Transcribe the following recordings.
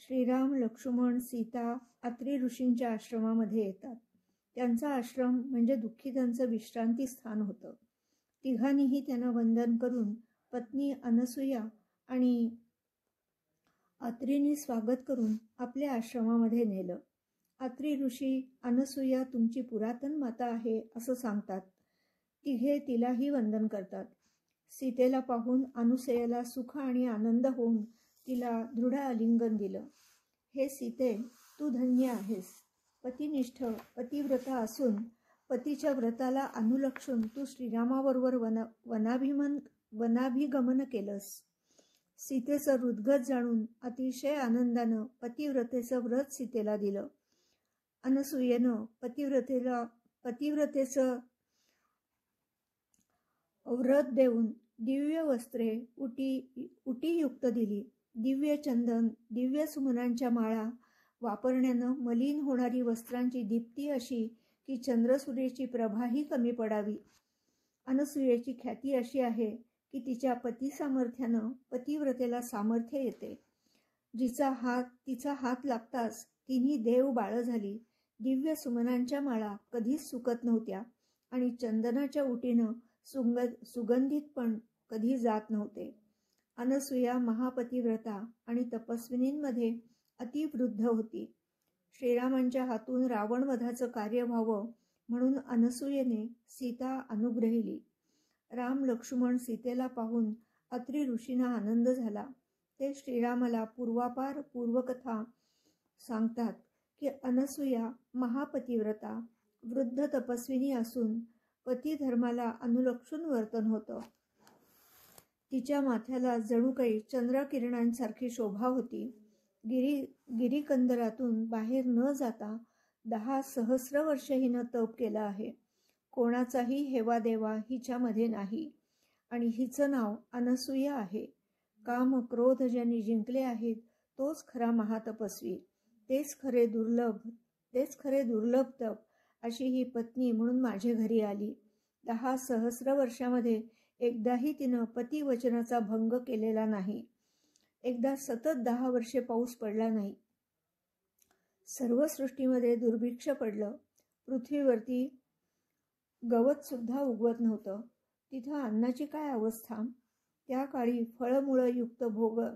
श्रीराम, लक्ष्मण, सीता अत्री ऋषींच्या आश्रमामध्ये येतात. त्यांचा आश्रम म्हणजे दुःखितांचं विश्रांती स्थान होतं. तिघांनीही त्यांना वंदन करून पत्नी अनसूया आणि अत्रींनी स्वागत करून आपल्या आश्रमामध्ये नेलं. अत्री ऋषी अनसूया तुमची पुरातन माता आहे असं सांगतात. तिघे तिलाही वंदन करतात. सीतेला पाहून अनुसूयाला सुख आणि आनंद होऊन तिला दृढ आलिंगन दिलं. हे सीते, तू धन्य आहेस. पतिनिष्ठ पतिव्रता असून पतीच्या व्रताला अनुलक्षून तू श्रीरामाबरोबर वनाभिगमन केलंस. सीतेचं हृदगत जाणून अतिशय आनंदानं पतिव्रतेचं व्रत सीतेला दिलं. अनसूयेनं पतिव्रतेचं व्रत देऊन दिव्य वस्त्रे उटीयुक्त दिली. दिव्य चंदन, दिव्य सुमनांच्या माळा वापरण्यानं मलिन होणारी वस्त्रांची दीप्ती अशी की चंद्रसूर्याची प्रभाही कमी पडावी. अनसूयेची ख्याती अशी आहे की तिच्या पती सामर्थ्यानं पतिव्रतेला सामर्थ्य येते. तिचा हात लागताच तिन्ही देव बाळ झाली. दिव्य सुमनांच्या माळा कधीच सुकत नव्हत्या आणि चंदनाच्या उटीनं सुगंधित पण कधी जात नव्हते. अनसूया महापतिव्रता आणि तपस्विनींमध्ये अतिवृद्ध होती. श्रीरामांच्या हातून रावणवधाचं कार्य व्हावं म्हणून अनसूयेने सीता अनुग्रहिली. राम, लक्ष्मण, सीतेला पाहून अत्री ऋषींना आनंद झाला. ते श्रीरामाला पूर्वापार पूर्वकथा सांगतात की अनसूया महापतिव्रता वृद्ध तपस्विनी असून पतिधर्माला अनुलक्षून वर्तन होतं. तिच्या माथ्याला जणू काही चंद्रकिरणांसारखी शोभा होती. गिरीकंदरातून बाहेर न जाता 10 सहस्र वर्ष हिनं तप केलं आहे. कोणाचाही हेवा देवा हिच्यामध्ये नाही आणि हिचं नाव अनसूया आहे. काम क्रोध ज्यांनी जिंकले आहेत तोच खरा महातपस्वी, तेच खरे दुर्लभ तप. अशी ही पत्नी म्हणून माझ्या घरी आली. 10 सहस्र वर्षामध्ये एकदाही तिनं पतिवचनाचा भंग केलेला नाही. एकदा सतत 10 वर्षे पाऊस पडला नाही. सर्व सृष्टीमध्ये दुर्भिक्ष पडलं. पृथ्वीवरती गवत सुद्धा उगवत नव्हतं. तिथं अन्नाची काय अवस्था. त्या काळी फळमुळं युक्त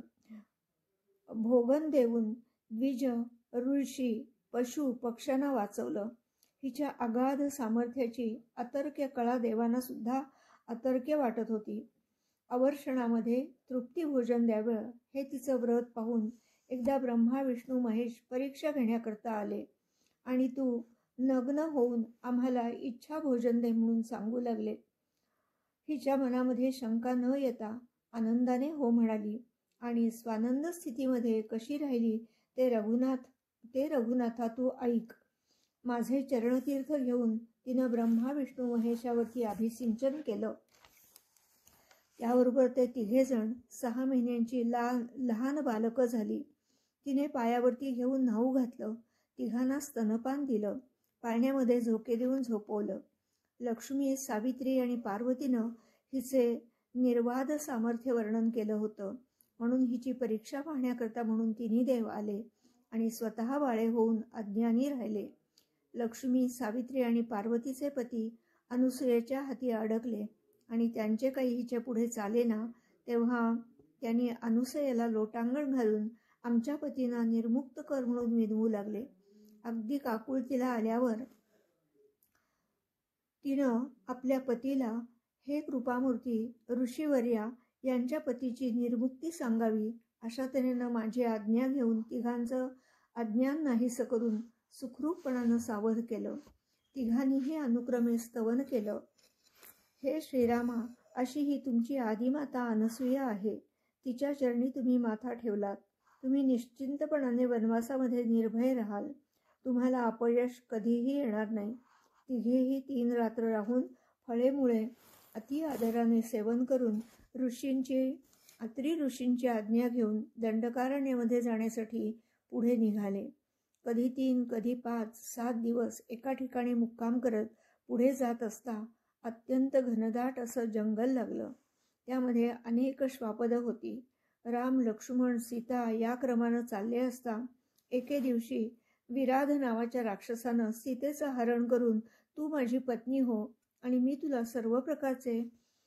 भोगन देऊन द्विज, ऋषी, पशु पक्ष्यांना वाचवलं. हिच्या अगाध सामर्थ्याची अतर्क्य कळा देवांना सुद्धा अतर्क्य वाटत होती. अवर्षणामध्ये तृप्ती भोजन द्यावं हे तिचं व्रत पाहून एकदा ब्रह्मा, विष्णू, महेश परीक्षा घेण्याकरता आले आणि तू नग्न होऊन आम्हाला इच्छा भोजन दे म्हणून सांगू लागले. हिच्या मनामध्ये शंका न येता आनंदाने हो म्हणाली आणि स्वानंद स्थितीमध्ये कशी राहिली ते रघुनाथा तू ऐक. माझे चरणतीर्थ घेऊन तिनं ब्रह्मा, विष्णू, महेशावरती अभिसिंचन केलं. त्याबरोबर ते तिघेजण 6 महिन्यांची लहान बालकं झाली. तिने पायावरती घेऊन न्हाऊ घातलं. तिघांना स्तनपान दिलं. पाळण्यामध्ये झोके देऊन झोपवलं. लक्ष्मी, सावित्री आणि पार्वतीनं हिचे निर्वाद सामर्थ्य वर्णन केलं होतं. म्हणून हिची परीक्षा पाहण्याकरता म्हणून तिन्ही देव आले आणि स्वतः बाळे होऊन अज्ञानी राहिले. लक्ष्मी, सावित्री आणि पार्वतीचे पती अनुसूयेच्या हाती अडकले आणि त्यांचे काही हिच्या पुढे चालेना. तेव्हा त्यांनी अनुसूयेला लोटांगण घालून आमच्या पतींना निर्मुक्त कर म्हणून विनवू लागले. अगदी काकुळतीला आल्यावर तिनं आपल्या पतीला, हे कृपामूर्ती ऋषीवर्या, यांच्या पतीची निर्मुक्ती सांगावी अशा तऱ्हेनं माझी आज्ञा घेऊन तिघांचं अज्ञान नाहीसं करून सुखरूपपणानं सावध केलं. तिघांनीही अनुक्रमे स्तवन केलं. हे श्रीरामा, अशी ही तुमची आदिमाता अनसूया आहे. तिच्या चरणी तुम्ही माथा ठेवलात. तुम्ही निश्चिंतपणाने वनवासामध्ये निर्भय राहाल. तुम्हाला अपयश कधीही येणार नाही. तिघेही 3 रात्र राहून फळेमुळे अति आदराने सेवन करून अत्री ऋषींची आज्ञा घेऊन दंडकारण्यामध्ये जाण्यासाठी पुढे निघाले. कधी 3, कधी 5, 7 दिवस एका ठिकाणी मुक्काम करत पुढे जात असता अत्यंत घनदाट असं जंगल लागलं. त्यामध्ये अनेक श्वापदं होती. राम, लक्ष्मण, सीता या क्रमानं चालले असता एके दिवशी विराध नावाच्या राक्षसानं सीतेचं हरण करून तू माझी पत्नी हो आणि मी तुला सर्व प्रकारचे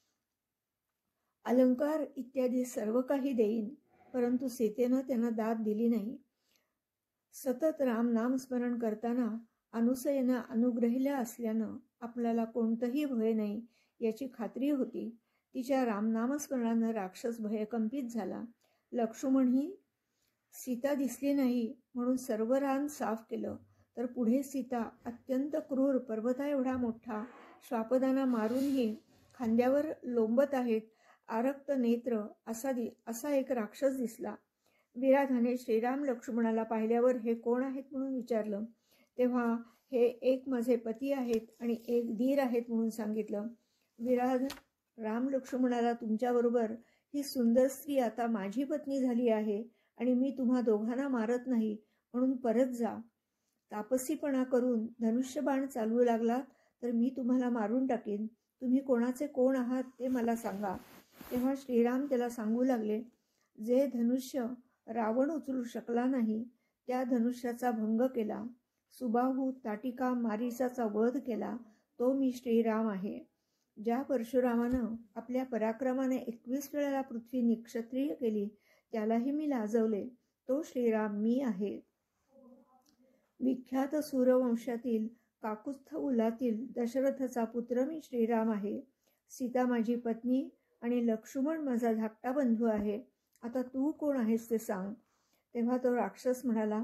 अलंकार इत्यादी सर्व काही देईन, परंतु सीतेनं त्यांना दाद दिली नाही. सतत राम नामस्मरण करताना अनुसयेनं अनुग्रहिल्या असल्यानं आपल्याला कोणतंही भय नाही याची खात्री होती. तिच्या रामनामस्मरणानं राक्षस भयकंपित झाला. लक्ष्मणही सीता दिसली नाही म्हणून सर्व रान साफ केलं, तर पुढे सीता अत्यंत क्रूर पर्वता एवढा मोठा श्वापदाना मारूनही खांद्यावर लोंबत आहेत, आरक्त नेत्र असा एक राक्षस दिसला. विराधाने श्रीराम लक्ष्मणाला पाहिल्यावर हे कोण आहेत म्हणून विचारलं, तेव्हा हे एक माझे पती आहेत आणि एक धीर आहेत म्हणून सांगितलं. विराध राम लक्ष्मणाला, तुमच्याबरोबर ही सुंदर स्त्री आता माझी पत्नी झाली आहे आणि मी तुम्हा दोघांना मारत नाही म्हणून परत जा. तापसीपणा करून धनुष्यबाण चालवू लागलात तर मी तुम्हाला मारून टाकेन. तुम्ही कोणाचे कोण आहात ते मला सांगा. तेव्हा श्रीराम त्याला सांगू लागले, जे धनुष्य रावण उचलू शकला नाही त्या धनुष्याचा भंग केला, सुबाहू ताटिका मारीचाचा वध केला, तो मी श्रीराम आहे. ज्या परशुरामानं आपल्या पराक्रमाने 21 वेळेला पृथ्वी निक्षत्रिय केली त्यालाही मी लाजवले, तो श्रीराम मी आहे. विख्यात सूरवंशातील काकुत्थ उलातील दशरथचा पुत्र मी श्रीराम आहे. सीता माझी पत्नी आणि लक्ष्मण माझा धाकटा बंधू आहे. आता तू कोण आहेस ते सांग. तेव्हा तो राक्षस म्हणाला,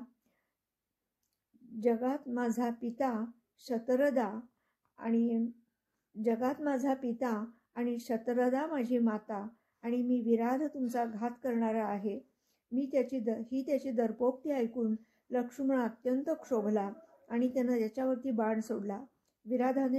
जगात माझा पिता शतरदा माझी माता आणि मी विराध तुमचा घात करणारा आहे. ही त्याची दर्पोक्ती ऐकून लक्ष्मण अत्यंत क्षोभला आणि त्यानं त्याच्यावरती बाण सोडला. विराधाने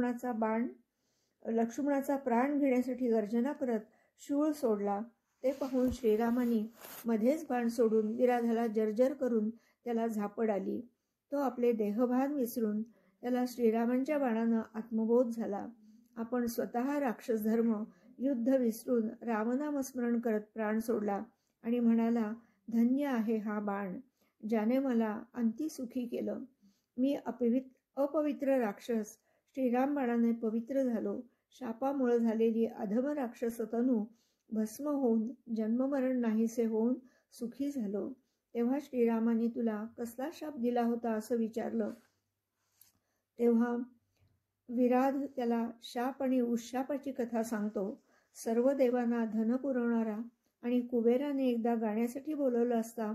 लक्ष्मणाचा प्राण घेण्यासाठी गर्जना करत शूळ सोडला. ते पाहून श्रीरामांनी मध्येच बाण सोडून विराधाला जर्जर करून त्याला झापड आली. तो आपले देहभान विसरून त्याला श्रीरामांच्या बाणानं आत्मबोध झाला. आपण स्वतः राक्षस धर्म युद्ध विसरून रामनामस्मरण करत प्राण सोडला आणि म्हणाला, धन्य आहे हा बाण, ज्याने मला अंती सुखी केलं. मी अपवित्र राक्षस श्रीराम बाणाने पवित्र झालो. शापामुळे झालेली अधम राक्षस तनू भस्म होऊन जन्ममरण नाहीसे होऊन सुखी झालो. तेव्हा श्रीरामाने तुला कसला शाप दिला होता असं विचारलं. तेव्हा विराध त्याला शाप आणि उशापाची कथा सांगतो. सर्व देवांना धन पुरवणारा आणि कुबेराने एकदा गाण्यासाठी बोलवलं असता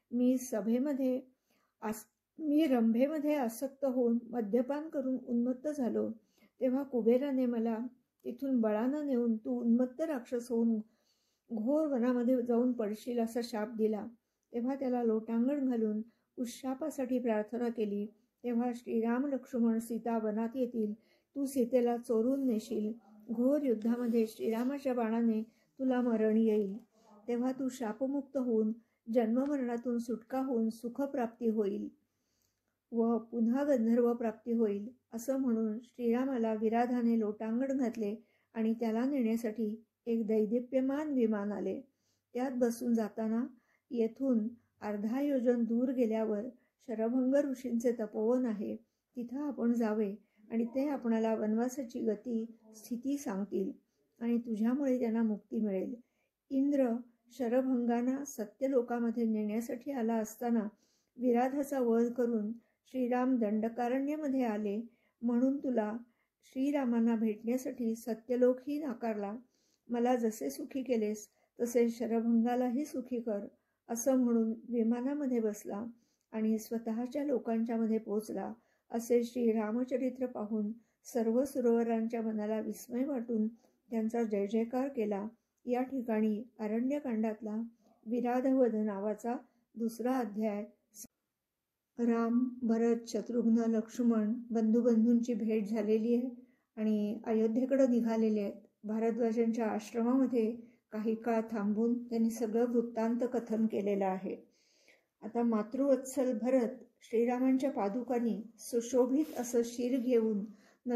मी रंभेमध्ये आसक्त होऊन मद्यपान करून उन्मत्त झालो. तेव्हा कुबेराने मला तिथून बळानं नेऊन तू उन्मत्त राक्षस होऊन घोर वनामध्ये जाऊन पडशील असा शाप दिला. तेव्हा त्याला लोटांगण घालून उशापासाठी प्रार्थना केली. तेव्हा श्रीराम लक्ष्मण सीता वनात येतील. तू सीतेला चोरून नेशील. घोर युद्धामध्ये श्रीरामाच्या बाणाने तुला मरण येईल. तेव्हा तू शापमुक्त होऊन जन्ममरणातून सुटका होऊन सुखप्राप्ती होईल व पुन्हा गंधर्व प्राप्ती होईल. असं म्हणून श्रीरामाला विराधाने लोटांगण घातले आणि त्याला नेण्यासाठी एक दैदिप्यमान विमान आले. त्यात बसून जाताना येथून अर्धा योजन दूर गेल्यावर शरभंग ऋषींचे तपोवन आहे. तिथं आपण जावे आणि ते आपणाला वनवासाची गती स्थिती सांगतील आणि तुझ्यामुळे त्यांना मुक्ती मिळेल. इंद्र शरभंगांना सत्यलोकामध्ये नेण्यासाठी आला असताना विराधाचा वध करून श्रीराम दंडकारण्यमध्ये आले म्हणून तुला श्रीरामांना भेटण्यासाठी सत्यलोकही नाकारला. मला जसे सुखी केलेस तसे शरभंगालाही सुखी कर. असं म्हणून विमानामध्ये बसला आणि स्वतःच्या लोकांच्या मध्ये पोचला. असे श्री रामचरित्र पाहून सर्व सुरवरांच्या मनाला विस्मय वाटून त्यांचा जय जयकार केला. या ठिकाणी अरण्यकांडातला विराधवध नावाचा 2रा अध्याय. राम, भरत, शत्रुघ्न, लक्ष्मण बंधूंची भेट झालेली आहे आणि अयोध्येकडे निघालेले आहेत. भारद्वाजांच्या आश्रमामध्ये काही काळ थांबून त्यांनी सगळं वृत्तांत कथन केलेलं आहे. आता मातृवत्सल भरत श्रीरामांच्या पादुकांनी सुशोभित असं शीर घेऊन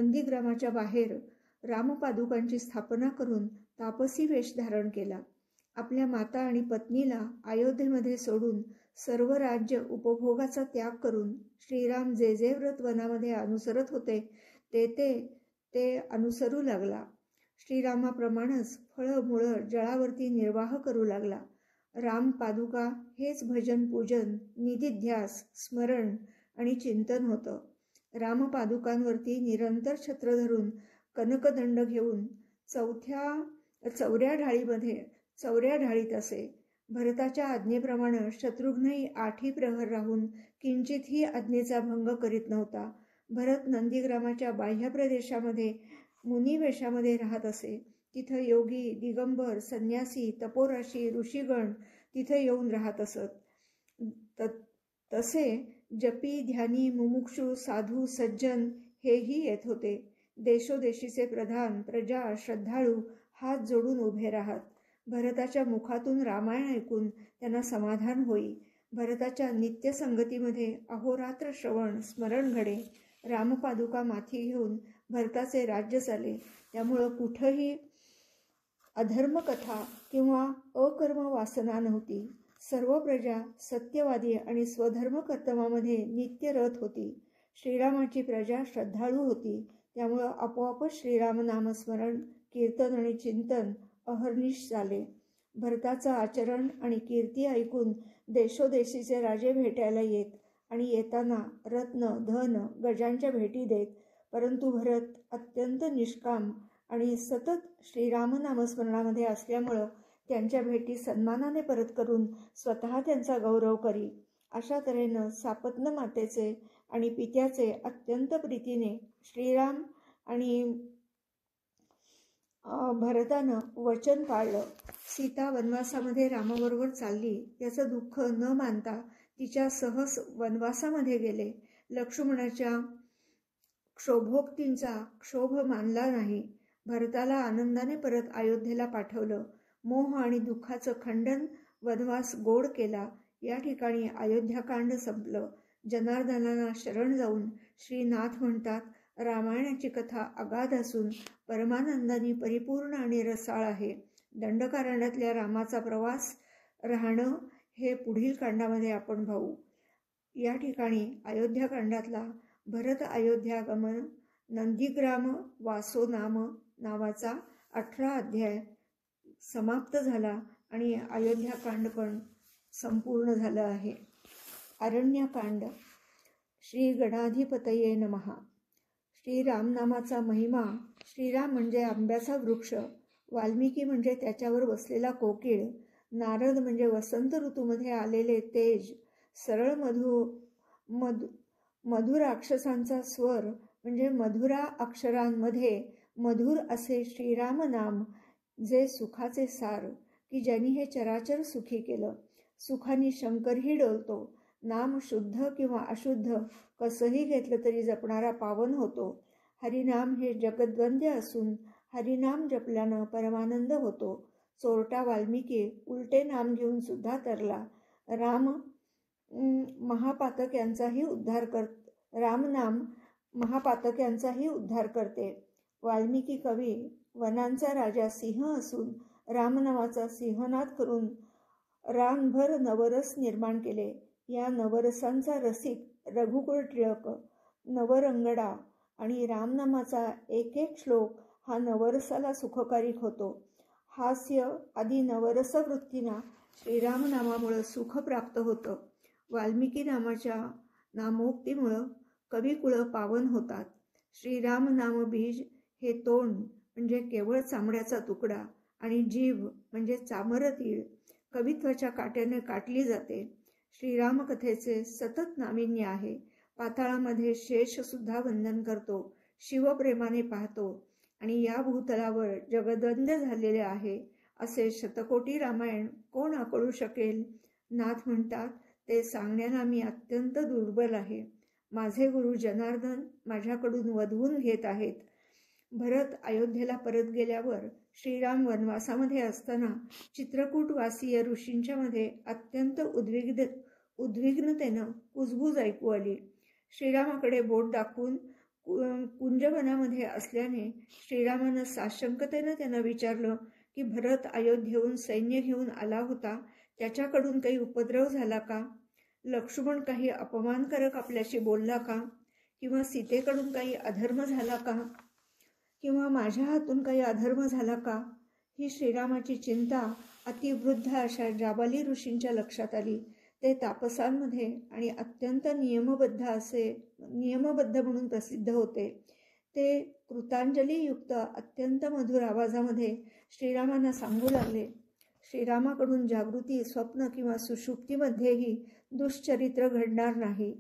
नंदीग्रामाच्या बाहेर रामपादुकांची स्थापना करून तापसी वेश धारण केला आपल्या माता आणि पत्नीला अयोध्येमध्ये सोडून सर्व राज्य उपभोगाचा त्याग करून श्रीराम जे जे व्रत वनामध्ये अनुसरत होते ते अनुसरू लागला. श्रीरामाप्रमाणेच फळं मुळं जळावरती निर्वाह करू लागला. राम पादुका हेच भजन पूजन निधिध्यास स्मरण आणि चिंतन होतं. रामपादुकांवरती निरंतर छत्र धरून कनकदंड घेऊन चौऱ्या ढाळीत असे. भरताच्या आज्ञेप्रमाणे शत्रुघ्नही 8 प्रहर राहून किंचितही आज्ञेचा भंग करीत नव्हता. भरत नंदीग्रामाच्या बाह्य प्रदेशामध्ये मुनिवेशामध्ये राहत असे. तिथं योगी दिगंबर संन्यासी तपोराशी ऋषीगण तिथे येऊन राहत असत. तसे जपी ध्यानी मुमुक्षु साधू सज्जन हेही येत होते. देशोदेशीचे प्रधान प्रजा श्रद्धाळू हात जोडून उभे राहत. भरताच्या मुखातून रामायण ऐकून त्यांना समाधान होई. भरताच्या नित्य संगतीमध्ये अहोरात्र श्रवण स्मरण घडे. रामपादुका माथी घेऊन भरताचे राज्य चाले. त्यामुळं कुठंही अधर्मकथा किंवा अकर्म वासना नव्हती. सर्व प्रजा सत्यवादी आणि स्वधर्म कर्तव्यामध्ये नित्य रत होती. श्रीरामाची प्रजा श्रद्धाळू होती. त्यामुळं आपोआपच श्रीराम नामस्मरण कीर्तन आणि चिंतन अहर्निश झाले. भरताचं आचरण आणि कीर्ती ऐकून देशोदेशीचे राजे भेटायला येत आणि येताना रत्न धन गजांच्या भेटी देत. परंतु भरत अत्यंत निष्काम आणि सतत श्रीराम नामस्मरणामध्ये असल्यामुळं त्यांच्या भेटी सन्मानाने परत करून स्वतः त्यांचा गौरव करी. अशा तऱ्हेनं सापत्न मातेचे आणि पित्याचे अत्यंत प्रीतीने श्रीराम आणि भरतानं वचन पाळलं. सीता वनवासामध्ये रामाबरोबर चालली याचं दुःख न मानता तिच्या सहस वनवासामध्ये गेले. लक्ष्मणाच्या क्षोभोक्तींचा क्षोभ मानला नाही. भरताला आनंदाने परत अयोध्येला पाठवलं. मोह आणि दुःखाचं खंडन वनवास गोड केला. या ठिकाणी अयोध्याकांड संपलं. जनार्दनाला शरण जाऊन श्रीनाथ म्हणतात, रामायणाची कथा अगाध असून परमानंदाने परिपूर्ण आणि रसाळ आहे. दंडकारण्यातल्या रामाचा प्रवास राहणं हे पुढील कांडामध्ये आपण पाहू. या ठिकाणी अयोध्याकांडातला भरत अयोध्यागमन नंदीग्राम वासो नावाचा 18 अध्याय समाप्त झाला आणि अयोध्याकांड पण संपूर्ण झालं आहे. अरण्यकांड. श्री गणाधिपतये नमः. श्रीरामनामाचा महिमा. श्रीराम म्हणजे आंब्याचा वृक्ष, वाल्मिकी म्हणजे त्याच्यावर बसलेला कोकिळ, नारद म्हणजे वसंत ऋतूमध्ये आलेले तेज, सरळ मधुराक्षसांचा स्वर म्हणजे मधुरा अक्षरांमध्ये मधुर असे श्रीराम नाम, जे सुखाचे सार, की ज्यांनी हे चराचर सुखी केलं. सुखाने शंकरही डोलतो. नाम शुद्ध किंवा अशुद्ध कसंही घेतलं तरी जपणारा पावन होतो. हरिनाम हे जगद्वंद्य असून हरिनाम जपल्यानं परमानंद होतो. चोरटा वाल्मिकी उलटे नाम घेऊन सुद्धा तरला. राम नाम महापातक यांचाही उद्धार करते. वाल्मिकी कवी वनांचा राजा सिंह असून रामनामाचा सिंहनाद करून रानभर नवरस निर्माण केले. या नवरसांचा रसिक रघुकुळ टिळक, नवरंगडा आणि रामनामाचा एक एक श्लोक हा नवरसाला सुखकारिक होतो. हास्य आदी नवरस वृत्तींना श्रीरामनामामुळं सुख प्राप्त होतं. वाल्मिकी नामाच्या नामोक्तीमुळं कविकुळं पावन होतात. श्रीराम नाम बीज हे तोंड म्हणजे केवळ चामड्याचा तुकडा आणि जीभ म्हणजे चामरतीळ कवित्वाच्या काट्याने काटली जाते. श्रीरामकथेचे सतत नाविन्य आहे. पाताळामध्ये शेषसुद्धा वंदन करतो, शिवप्रेमाने पाहतो आणि या भूतलावर जगद्वंद्य झालेले आहे असे शतकोटी रामायण कोण आकळू शकेल. नाथ म्हणतात, ते सांगण्याला मी अत्यंत दुर्बल आहे. माझे गुरु जनार्दन माझ्याकडून वधवून घेत आहेत. भरत अयोध्येला परत गेल्यावर श्रीराम वनवासामध्ये असताना चित्रकूटवासीय ऋषींच्या मध्ये अत्यंत उद्विग्नतेनं कुजबूज ऐकू आली. श्रीरामाकडे बोट दाखवून कुंजवनामध्ये असल्याने श्रीरामानं साशंकतेनं त्यांना विचारलं की भरत अयोध्येहून सैन्य घेऊन आला होता, त्याच्याकडून काही उपद्रव झाला का? लक्ष्मण काही अपमानकारक आपल्याशी बोलला का? किंवा सीतेकडून काही अधर्म झाला का? किंवा माझ्या हातून काही अधर्म झाला का? ही श्रीरामाची चिंता अतिवृद्ध अशा जाबाली ऋषींच्या लक्षात आली. ते तापसांमध्ये आणि अत्यंत नियमबद्ध म्हणून प्रसिद्ध होते. ते कृतांजलीयुक्त अत्यंत मधुर आवाजामध्ये श्रीरामांना सांगू लागले. श्रीरामाकडून जागृती, स्वप्न किंवा सुषुप्तीमध्येही दुष्चरित्र घडणार नाही.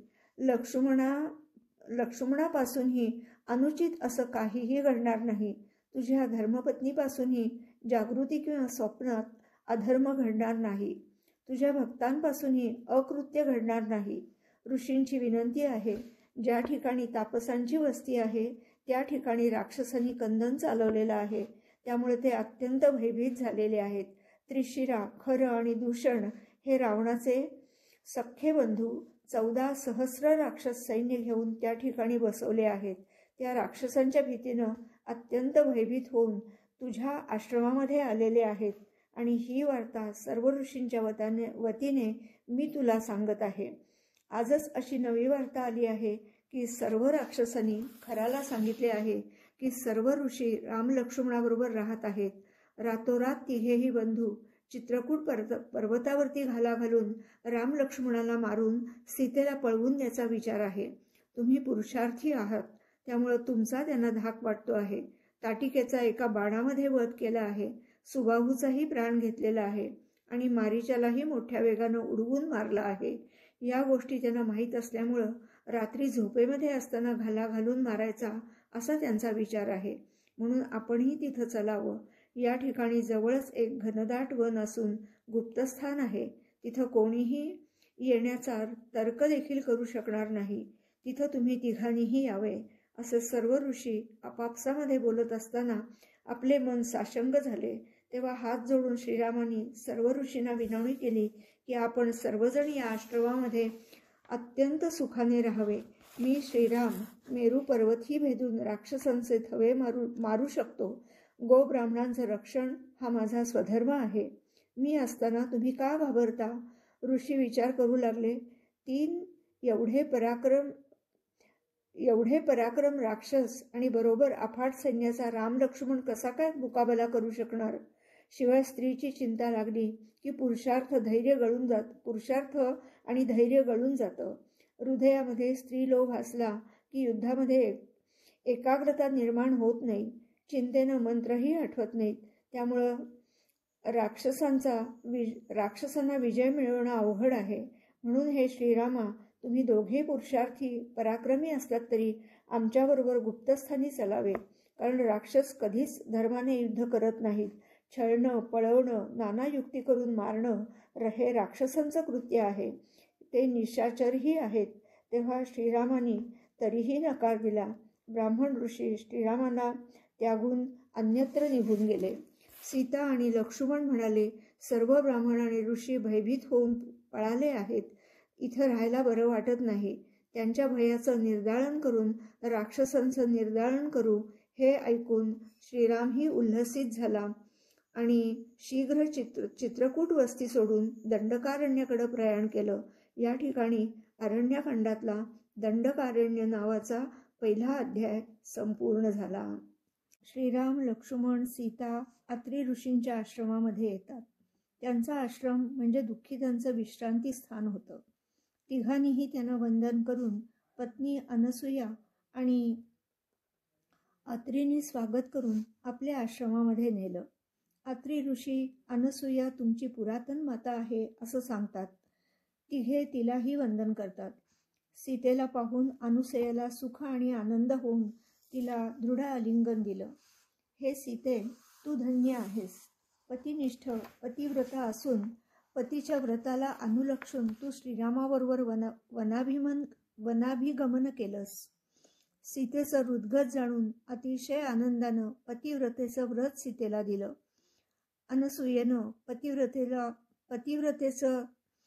लक्ष्मणापासूनही अनुचित असं काहीही घडणार नाही. तुझ्या धर्मपत्नीपासूनही जागृती किंवा स्वप्नात अधर्म घडणार नाही. तुझ्या भक्तांपासूनही अकृत्य घडणार नाही. ऋषींची विनंती आहे, ज्या ठिकाणी तापसांची वस्ती आहे त्या ठिकाणी राक्षसांनी कंदन चालवलेलं आहे, त्यामुळे ते अत्यंत भयभीत झालेले आहेत. त्रिशिरा, खर आणि दूषण हे रावणाचे सख्खे बंधू 14 सहस्र राक्षस सैन्य घेऊन त्या ठिकाणी बसवले आहेत. त्या राक्षसांच्या भीतीनं अत्यंत भयभीत होऊन तुझ्या आश्रमामध्ये आलेले आहेत आणि ही वार्ता सर्व ऋषींच्या वतीने मी तुला सांगत आहे. आजच अशी नवी वार्ता आली आहे की सर्व राक्षसांनी खराला सांगितले आहे की सर्व ऋषी राम लक्ष्मणाबरोबर राहत आहेत. रातोरात तिघेही बंधू चित्रकूट पर्वतावरती घाला घालून राम लक्ष्मणाला मारून सीतेला पळवून न्यायचा विचार आहे. तुम्ही पुरुषार्थी आहात, त्यामुळे तुमचा त्यांना धाक वाटतो आहे. ताटिकेचा एका बाणामध्ये वध केला आहे, सुबाहूचाही प्राण घेतलेला आहे आणि मारीचालाही मोठ्या वेगानं उडवून मारला आहे. या गोष्टी त्यांना माहीत असल्यामुळं रात्री झोपेमध्ये असताना घाला घालून मारायचा असा त्यांचा विचार आहे. म्हणून आपणही तिथं चलावं. या ठिकाणी जवळच एक घनदाट वन असून गुप्तस्थान आहे. तिथं कोणीही येण्याचा तर्क देखील करू शकणार नाही. तिथं तुम्ही तिघांनीही यावे. असे सर्व ऋषी आपापसामध्ये बोलत असताना आपले मन साशंग झाले. तेव्हा हात जोडून श्रीरामांनी सर्व ऋषींना विनवणी केली की आपण सर्वजण या आश्रमामध्ये अत्यंत सुखाने राहावे. मी श्रीराम मेरू पर्वतही भेदून राक्षसांचे थवे मारू शकतो. गोब्राह्मणांचं रक्षण हा माझा स्वधर्म आहे. मी असताना तुम्ही का घाबरता? ऋषी विचार करू लागले. 3 एवढे पराक्रम राक्षस आणि बरोबर अफाट सैन्याचा राम लक्ष्मण कसा काय मुकाबला करू शकणार? शिवाय स्त्रीची चिंता लागली की पुरुषार्थ आणि धैर्य गळून जातं. हृदयामध्ये स्त्रीलोभ असला की युद्धामध्ये एकाग्रता निर्माण होत नाही. चिंतेनं मंत्रही आठवत नाहीत. त्यामुळं राक्षसांना विजय मिळवणं अवघड आहे. म्हणून हे श्रीरामा, तुम्ही दोघे पुरुषार्थी पराक्रमी असलात तरी आमच्याबरोबर गुप्तस्थानी चलावे. कारण राक्षस कधीच धर्माने युद्ध करत नाहीत. छळणं, पळवणं, नाना युक्ती करून मारणं हे राक्षसांचं कृत्य आहे. ते निशाचरही आहेत. तेव्हा श्रीरामांनी तरीही नकार दिला. ब्राह्मण ऋषी श्रीरामांना त्यागून अन्यत्र निघून गेले. सीता आणि लक्ष्मण म्हणाले, सर्व ब्राह्मण आणि ऋषी भयभीत होऊन पळाले आहेत. इथं राहायला बरं वाटत नाही. त्यांच्या भयाचं निर्दाळन करून राक्षसांचं निर्दाळन करू. हे ऐकून श्रीरामही उल्हसित झाला आणि शीघ्र चित्रकूट वस्ती सोडून दंडकारण्याकडे प्रयाण केलं. या ठिकाणी अरण्यकांडातला दंडकारण्य नावाचा पहिला अध्याय संपूर्ण झाला. श्रीराम, लक्ष्मण, सीता अत्री ऋषींच्या आश्रमामध्ये येतात. त्यांचा आश्रम म्हणजे दुःखितांचं विश्रांती स्थान होतं. तिघांनीही त्यांना वंदन करून पत्नी अनसूया आणि अत्रींनी स्वागत करून आपल्या आश्रमामध्ये नेलं. अत्री ऋषी अनसूया तुमची पुरातन माता आहे असं सांगतात. तिघे तिलाही वंदन करतात. सीतेला पाहून अनुसूयाला सुख आणि आनंद होऊन तिला दृढ आलिंगन दिलं. हे सीते, तू धन्य आहेस. पतिनिष्ठ पतिव्रता असून पतीच्या व्रताला अनुलक्षून तू श्रीरामाबरोबर वनाभिगमन केलंस. सीतेचं हृदगत जाणून अतिशय आनंदानं पतिव्रतेचं व्रत सीतेला दिलं. अनसूयेनं पतिव्रतेचं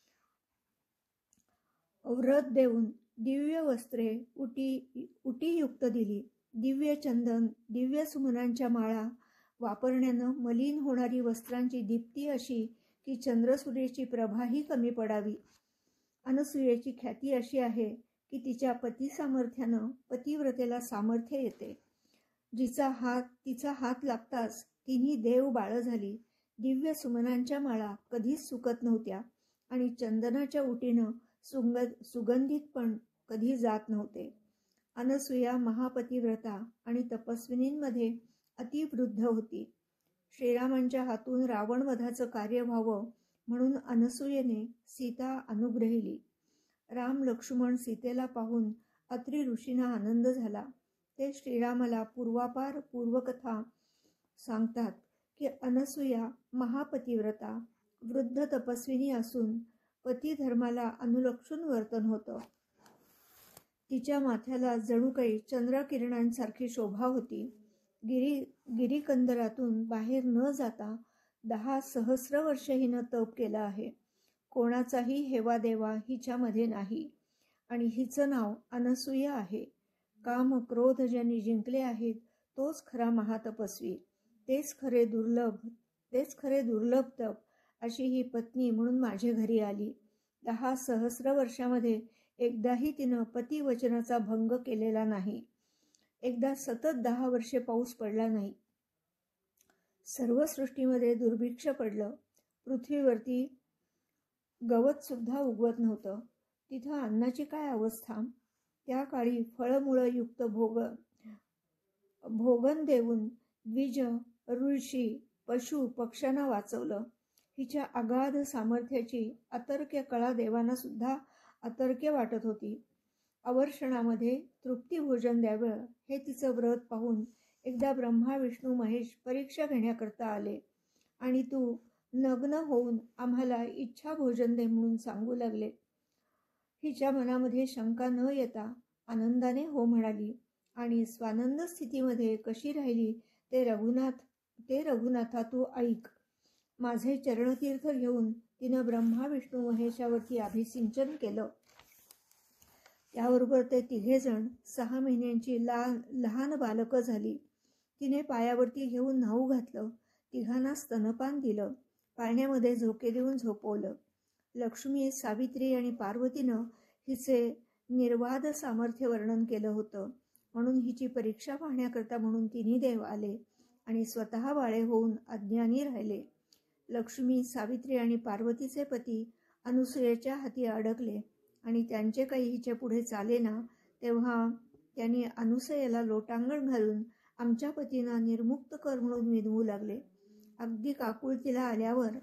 व्रत देऊन दिव्य वस्त्रे उटीयुक्त दिली. दिव्य चंदन, दिव्य सुमनांच्या माळा वापरण्यानं मलिन होणारी वस्त्रांची दीप्ती अशी की चंद्रसूर्याची प्रभाही कमी पडावी. अनसूयेची ख्याती अशी आहे की तिच्या पती सामर्थ्यानं पतिव्रतेला सामर्थ्य येते. तिचा हात लागताच तिन्ही देव बाळ झाली. दिव्य सुमनांच्या माळा कधीच सुकत नव्हत्या आणि चंदनाच्या उटीनं सुगंधित पण कधी जात नव्हते. अनसूया महापतिव्रता आणि तपस्विनींमध्ये अतिवृद्ध होती. श्रीरामांच्या हातून रावणवधाचं कार्य व्हावं म्हणून अनसूयेने सीता अनुग्रहिली. राम लक्ष्मण सीतेला पाहून अत्रि ऋषींना आनंद झाला. ते श्रीरामाला पूर्वापार पूर्वकथा सांगतात की अनसूया महापतिव्रता वृद्ध तपस्विनी असून पतिधर्माला अनुलक्षून वर्तन होतं. तिच्या माथ्याला जणू काही चंद्रकिरणांसारखी शोभा होती. गिरिकंदरातून बाहेर न जाता 10 सहस्र वर्ष हिनं तप केलं आहे. कोणाचाही हेवा देवा हिच्यामध्ये नाही आणि हिचं नाव अनसूया आहे. काम क्रोध ज्यांनी जिंकले आहेत तोच खरा महातपस्वी, तेच खरे दुर्लभ तप. अशी ही पत्नी म्हणून माझ्या घरी आली. 10 सहस्र वर्षामध्ये एकदाही तिनं पतिवचनाचा भंग केलेला नाही. एकदा सतत 10 वर्षे पाऊस पडला नाही. सर्व सृष्टीमध्ये दुर्भिक्ष पडलं. पृथ्वीवरती गवत सुद्धा उगवत नव्हतं. तिथं अन्नाची काय अवस्था. त्या काळी फळमुळं युक्त भोगन देऊन द्विज, ऋषी, पशु पक्ष्यांना वाचवलं. हिच्या अगाध सामर्थ्याची अतर्क्य कळा देवांना सुद्धा अतर्क्य वाटत होती. अवर्षणामध्ये तृप्ती भोजन द्यावं हे तिचं व्रत पाहून एकदा ब्रह्मा विष्णू महेश परीक्षा घेण्याकरता आले आणि तू नग्न होऊन आम्हाला इच्छा भोजन दे म्हणून सांगू लागले. हिच्या मनामध्ये शंका न येता आनंदाने हो म्हणाली आणि स्वानंद स्थितीमध्ये कशी राहिली ते रघुनाथा तू ऐक. माझे चरणतीर्थ घेऊन तिनं ब्रह्मा विष्णू महेशावरती अभिसिंचन केलं. त्याबरोबर ते तिघेजण 6 महिन्यांची लहान बालकं झाली. तिने पायावरती घेऊन न्हाऊ घातलं. तिघांना स्तनपान दिलं. पाळण्यामध्ये झोके देऊन झोपवलं. लक्ष्मी, सावित्री आणि पार्वतीनं हिचे निर्वाद सामर्थ्य वर्णन केलं होतं. म्हणून हिची परीक्षा पाहण्याकरता म्हणून तिन्ही देव आले आणि स्वतः बाळे होऊन अज्ञानी राहिले. लक्ष्मी, सावित्री आणि पार्वतीचे पती अनुसूयेच्या हाती अडकले आणि त्यांचे काही हिच्या पुढे चालेना. तेव्हा त्यांनी अनुसूयेला लोटांगण घालून आमच्या पतींना निर्मुक्त कर म्हणून विनवू लागले. अगदी काकुळतीला आल्यावर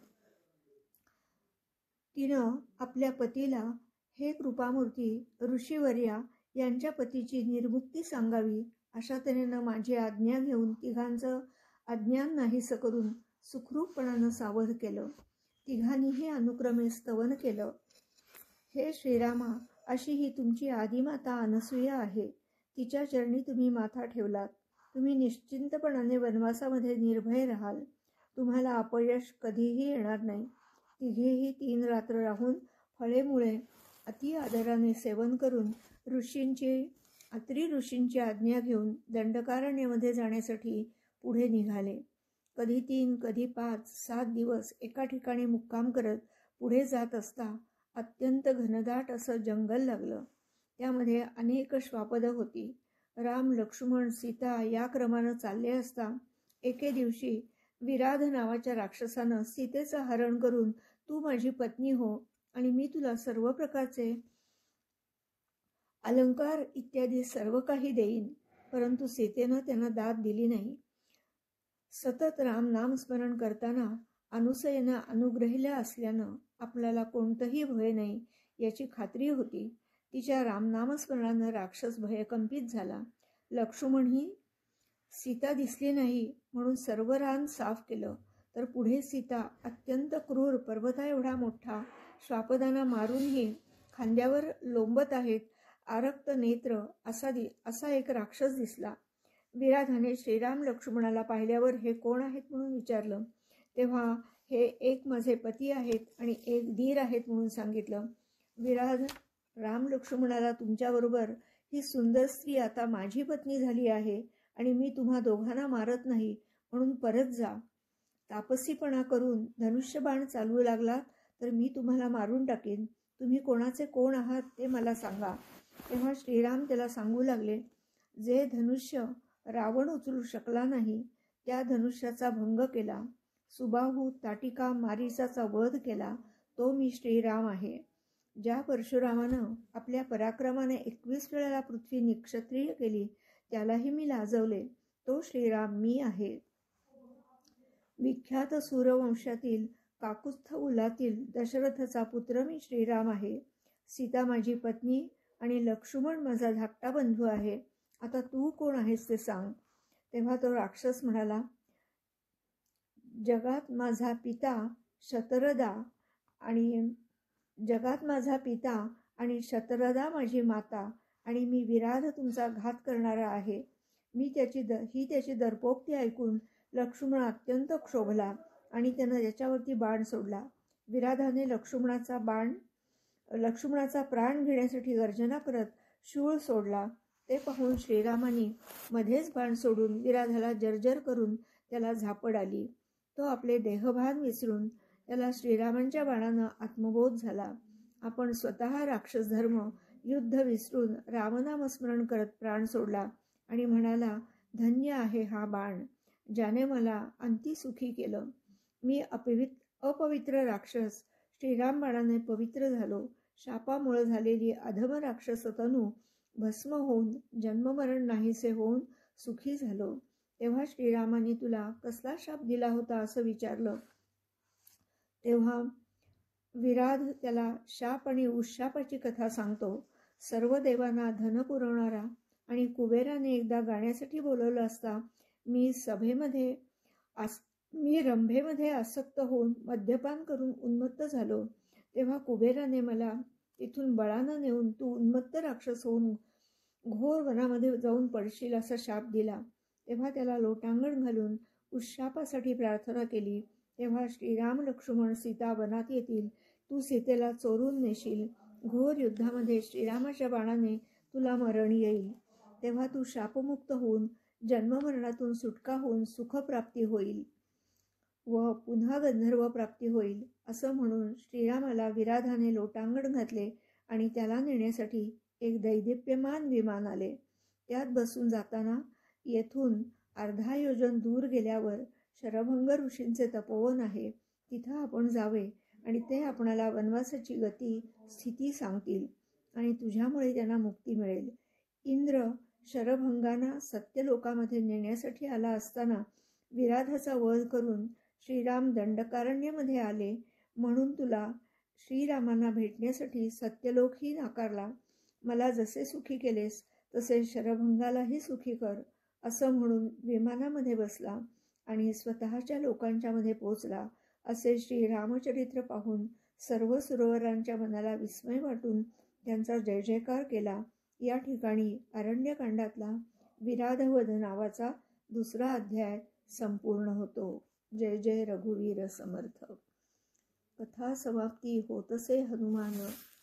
तिनं आपल्या पतीला, हे कृपामूर्ती ऋषीवर्या, यांच्या पतीची निर्मुक्ती सांगावी अशा तऱ्हेनं माझी आज्ञा घेऊन तिघांचं अज्ञान नाहीसं करून सुखरूपपणानं सावध केलं. तिघांनीही अनुक्रमे स्तवन केलं. हे श्रीरामा, अशी ही तुमची आदिमाता अनसूया आहे. तिच्या चरणी तुम्ही माथा ठेवलात. तुम्ही निश्चिंतपणाने वनवासामध्ये निर्भय राहाल. तुम्हाला अपयश कधीही येणार नाही. तिघेही 3 रात्र राहून फळेमुळे अति आदराने सेवन करून अत्रि ऋषींची आज्ञा घेऊन दंडकारण्यामध्ये जाण्यासाठी पुढे निघाले. कधी 3, कधी 5, 7 दिवस एका ठिकाणी मुक्काम करत पुढे जात असता अत्यंत घनदाट असं जंगल लागलं. त्यामध्ये अनेक श्वापदं होती. राम, लक्ष्मण, सीता या क्रमानं चालले असता एके दिवशी विराध नावाच्या राक्षसानं सीतेचं हरण करून तू माझी पत्नी हो आणि मी तुला सर्व प्रकारचे अलंकार इत्यादी सर्व काही देईन. परंतु सीतेनं त्यांना दाद दिली नाही. सतत राम नामस्मरण करताना अनुसूयेनं अनुग्रहिलं असल्यानं आपल्याला कोणतंही भय नाही याची खात्री होती. तिच्या रामनामस्मरणानं राक्षस भयकंपित झाला. लक्ष्मणही सीता दिसली नाही म्हणून सर्व रान साफ केलं. तर पुढे सीता अत्यंत क्रूर पर्वता एवढा मोठा श्वापदांना मारूनही खांद्यावर लोंबत आहेत, आरक्त नेत्र असा एक राक्षस दिसला. विराधाने श्रीराम लक्ष्मणाला पाहिल्यावर हे कोण आहेत म्हणून विचारलं. तेव्हा हे एक माझे पती आहेत आणि एक दीर आहेत म्हणून सांगितलं. विराध राम लक्ष्मणाला, तुमच्याबरोबर ही सुंदर स्त्री आता माझी पत्नी झाली आहे आणि मी तुम्हा दोघांना मारत नाही म्हणून परत जा. तापसीपणा करून धनुष्यबाण चालवू लागलात तर मी तुम्हाला मारून टाकेन. तुम्ही कोणाचे कोण आहात ते मला सांगा. तेव्हा श्रीराम त्याला सांगू लागले, जे धनुष्य रावण उचलू शकला नाही त्या धनुष्याचा भंग केला, सुबाहू ताटिका मारीसाचा वध केला, तो मी श्रीराम आहे. ज्या परशुरामानं आपल्या पराक्रमाने 21 वेळेला पृथ्वी निक्षत्रिय केली त्यालाही मी लाजवले, तो श्रीराम मी आहे. विख्यात सूरवंशातील काकुत्थ कुलातील दशरथचा पुत्र मी श्रीराम आहे. सीता माझी पत्नी आणि लक्ष्मण माझा धाकटा बंधू आहे. आता तू कोण आहेस ते सांग. तेव्हा तो राक्षस म्हणाला, जगात माझा पिता शतरदा माझी माता आणि मी विराध तुमचा घात करणारा आहे. त्याची दर्पोक्ती ऐकून लक्ष्मण अत्यंत क्षोभला आणि त्यानं त्याच्यावरती बाण सोडला. विराधाने लक्ष्मणाचा प्राण घेण्यासाठी गर्जना करत शूळ सोडला. ते पाहून श्रीरामाने मध्येच बाण सोडून विराधाला जर्जर करून त्याला झापड आली. तो आपले देहभान विसरून त्याला श्रीरामांच्या बाणानं आत्मबोध झाला. आपण स्वतः राक्षस धर्म युद्ध विसरून रामनामस्मरण करत प्राण सोडला आणि म्हणाला, धन्य आहे हा बाण, ज्याने मला अंती सुखी केलं. मी अपवित्र राक्षस श्रीराम बाणाने पवित्र झालो. शापामुळे झालेली अधम राक्षस तनू भस्म होऊन जन्ममरण नाहीसे होऊन सुखी झालो. तेव्हा श्रीरामाने तुला कसला शाप दिला होता असं विचारलं. तेव्हा विराध त्याला शाप आणि उशापाची कथा सांगतो. सर्व देवांना धन पुरवणारा आणि कुबेराने एकदा गाण्यासाठी बोलवलं असता मी रंभेमध्ये आसक्त होऊन मद्यपान करून उन्मत्त झालो. तेव्हा कुबेराने मला तिथून बळानं नेऊन तू उन्मत्त राक्षस होऊन घोर वनामध्ये जाऊन पडशील असा शाप दिला. तेव्हा त्याला लोटांगण घालून उशापासाठी प्रार्थना केली. तेव्हा श्रीराम लक्ष्मण सीता वनात येतील. तू सीतेला चोरून नेशील. घोर युद्धामध्ये श्रीरामाच्या बाणाने तुला मरण येईल. तेव्हा तू शापमुक्त होऊन जन्ममरणातून सुटका होऊन सुखप्राप्ती होईल व पुन्हा गंधर्व प्राप्ती होईल. असं म्हणून श्रीरामाला विराधाने लोटांगण घातले आणि त्याला नेण्यासाठी एक दैदिप्यमान विमान आले. त्यात बसून जाताना येथून अर्धा योजन दूर गेल्यावर शरभंग ऋषींचे तपोवन आहे. तिथं आपण जावे आणि ते आपणाला वनवासाची गती स्थिती सांगतील आणि तुझ्यामुळे त्यांना मुक्ती मिळेल. इंद्र शरभंगांना सत्यलोकामध्ये नेण्यासाठी आला असताना विराधाचा वध करून श्रीराम दंडकारण्यमध्ये आले, म्हणून तुला श्रीरामांना भेटण्यासाठी सत्यलोकही नाकारला. मला जसे सुखी केलेस तसे शरभंगालाही सुखी कर. असं म्हणून विमानामध्ये बसला आणि स्वतःच्या लोकांच्या मध्ये पोचला. असे श्री रामचरित्र पाहून सर्व सुरवरांच्या मनाला विस्मय वाटून त्यांचा जय जयकार केला. या ठिकाणी अरण्यकांडातला विराधवध नावाचा 2रा अध्याय संपूर्ण होतो. जय जय रघुवीर समर्थ. कथा समाप्ती होतसे हनुमान